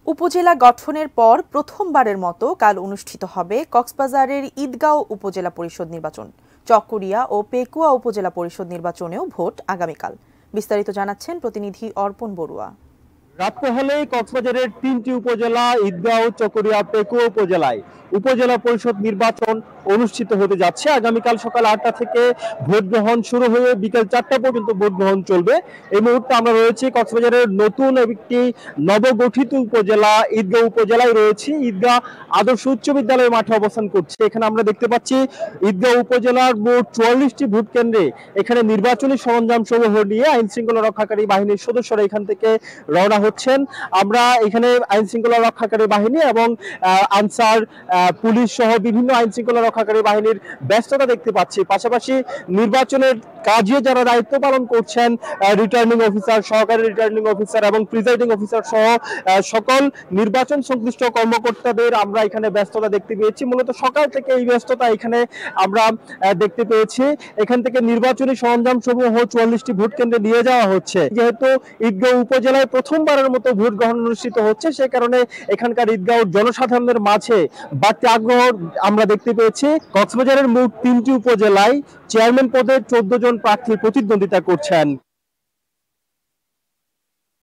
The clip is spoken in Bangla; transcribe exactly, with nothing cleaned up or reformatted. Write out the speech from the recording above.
উপজেলা গঠনের পর প্রথমবারের মতো কাল অনুষ্ঠিত হবে কক্সবাজারের ঈদগাঁও উপজেলা পরিষদ নির্বাচন। চকরিয়া ও পেকুয়া উপজেলা পরিষদ নির্বাচনেও ভোট আগামীকাল। বিস্তারিত জানাচ্ছেন প্রতিনিধি অর্পণ বড়ুয়া। রাত পোহালে কক্সবাজারের তিনটি উপজেলা ঈদগাঁও, চকরিয়া, পেকুয়া উপজেলায় উপজেলা পরিষদ নির্বাচন অনুষ্ঠিত হতে যাচ্ছে। আগামীকাল সকাল আটটা থেকে ভোট গ্রহণ শুরু হয়ে বিকেল চারটা পর্যন্ত ভোট গ্রহণ চলবে। এই মুহূর্তে আমরা রয়েছি কক্সবাজারের নতুন একটি নবগঠিত উপজেলা ঈদগাঁও উপজেলায় রয়েছি। ঈদগাঁ আদর্শ উচ্চ বিদ্যালয়ের মাঠে অবস্থান করছে। এখানে আমরা দেখতে পাচ্ছি ঈদগাঁও উপজেলার মোট চুয়াল্লিশটি ভোট কেন্দ্রে এখানে নির্বাচনী সরঞ্জাম সমূহ নিয়ে আইন শৃঙ্খলা রক্ষাকারী বাহিনীর সদস্যরা এখান থেকে রওনা হচ্ছেন। আমরা এখানে আইন শৃঙ্খলা রক্ষাকারী বাহিনী এবং আনসার, পুলিশ সহ বিভিন্ন আইন শৃঙ্খলা রক্ষাকারী বাহিনীর ব্যস্ততা দেখতে পাচ্ছি। পাশাপাশি নির্বাচনের কাজে যারা দায়িত্ব পালন করছেন, রিটার্নিং অফিসার, সহকারী রিটার্নিং অফিসার এবং প্রিজাইডিং অফিসার সহ সকল নির্বাচন সংশ্লিষ্ট কর্মকর্তাদের আমরা এখানে ব্যস্ততা দেখতে পেয়েছি। মূলত সকাল থেকে এই ব্যস্ততা এখানে আমরা দেখতে পেয়েছি। এখান থেকে নির্বাচনী সরঞ্জাম সমূহ চুয়াল্লিশটি ভোট কেন্দ্রে নিয়ে যাওয়া হচ্ছে। যেহেতু ঈদগাঁও উপজেলায় প্রথমবারের মতো ভোট গ্রহণ অনুষ্ঠিত হচ্ছে, সে কারণে এখানকার ঈদগাঁও জনসাধারণের মাঝে বাড়তি আগ্রহ আমরা দেখতে পেয়েছি। কক্সবাজারের মোট তিনটি উপজেলায় চেয়ারম্যান পদে চোদ্দ জন প্রার্থী প্রতিদ্বন্দ্বিতা করছেন।